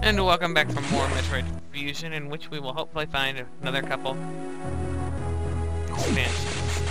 And welcome back for more Metroid Fusion, in which we will hopefully find another couple expansions.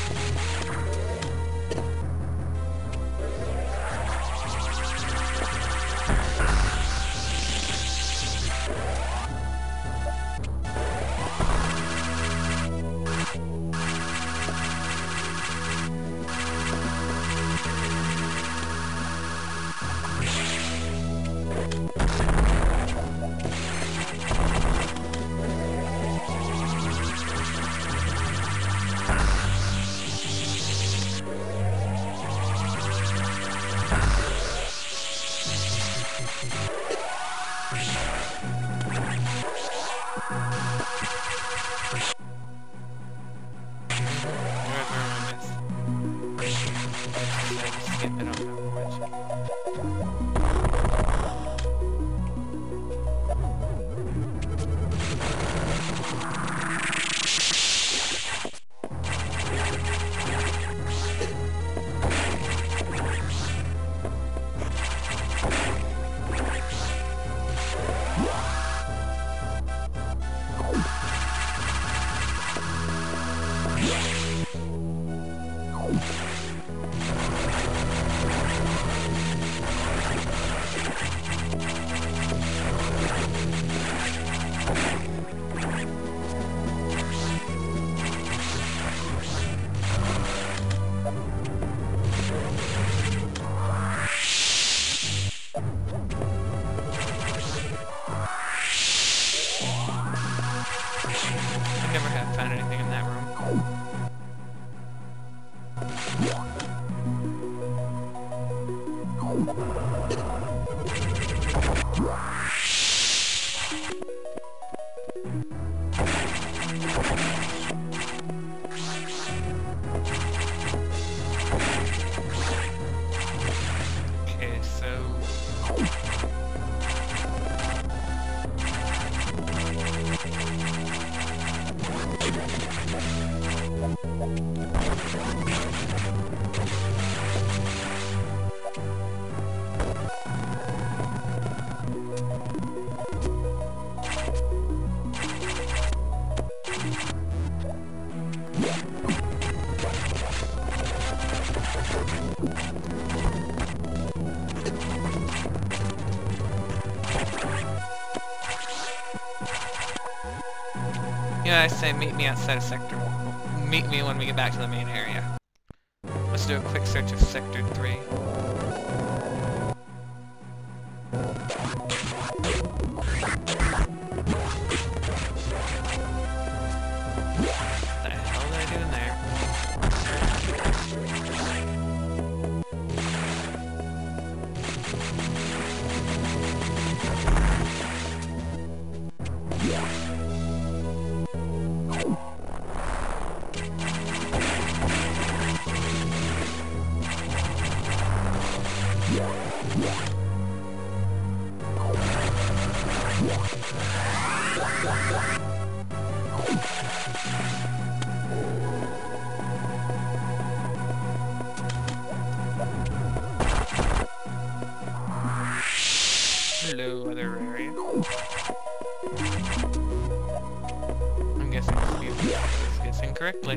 Yeah, I say meet me outside of Sector 1. Meet me when we get back to the main area. Let's do a quick search of Sector 3. What the hell did I do in there? Hello, other area. I'm guessing this gets incorrectly.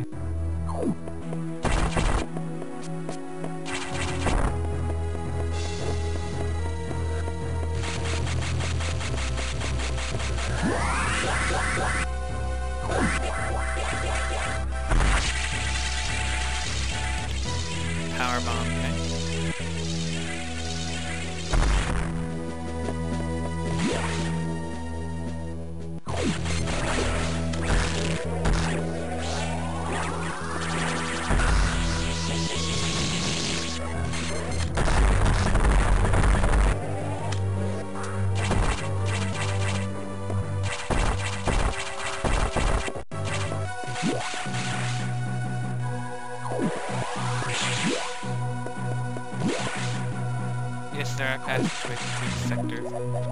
Power bomb, okay. Yes, there are passageways between sectors.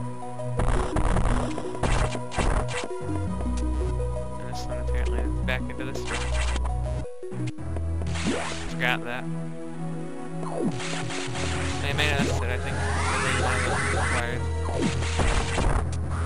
And this one apparently is back into this room. Forgot that. They may notice that I think one of those requires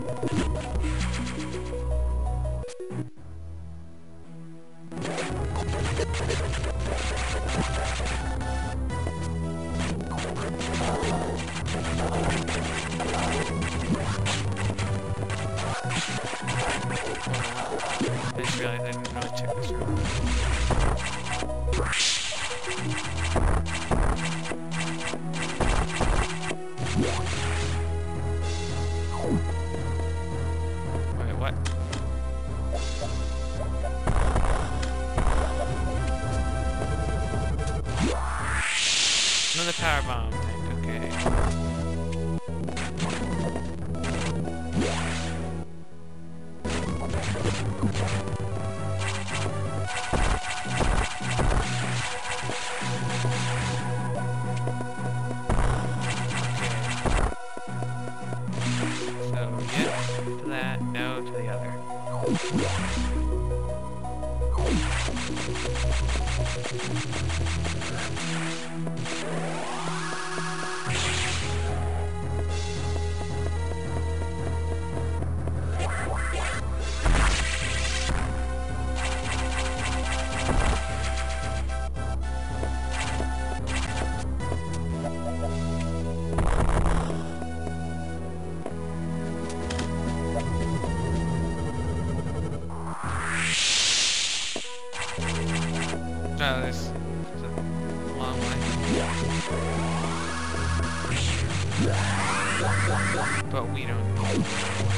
I just realized I didn't really check this room. Wait, what? Another power bomb thing, okay. So, yes to that, no to the other. Oh, this is a long way. But we don't know the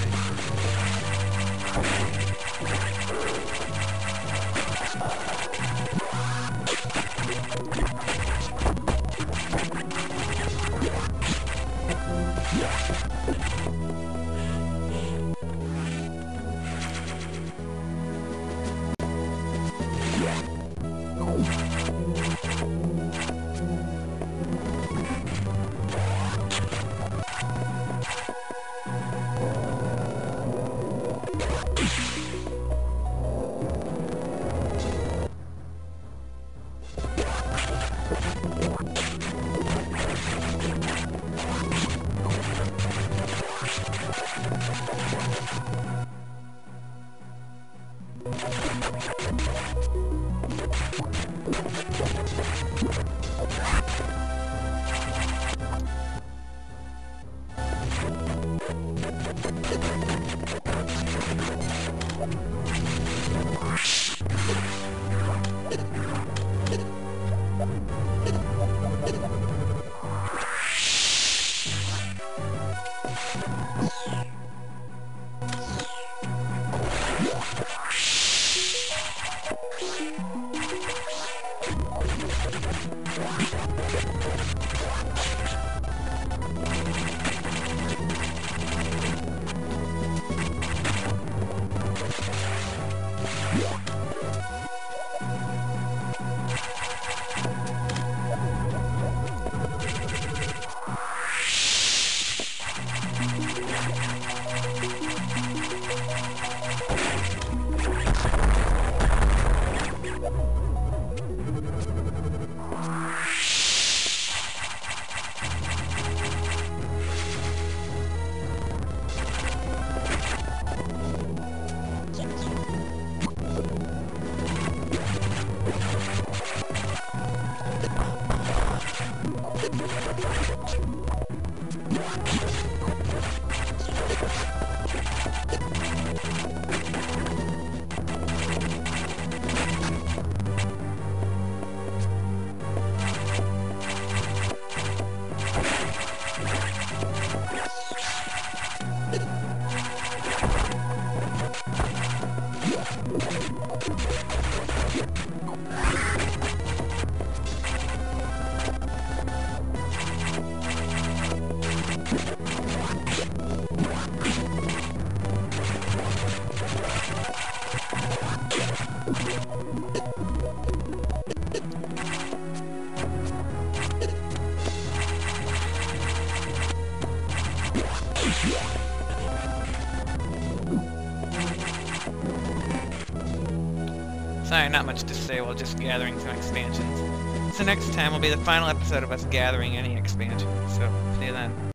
Sorry, not much to say while just gathering some expansions. So next time will be the final episode of us gathering any expansion, so see you then.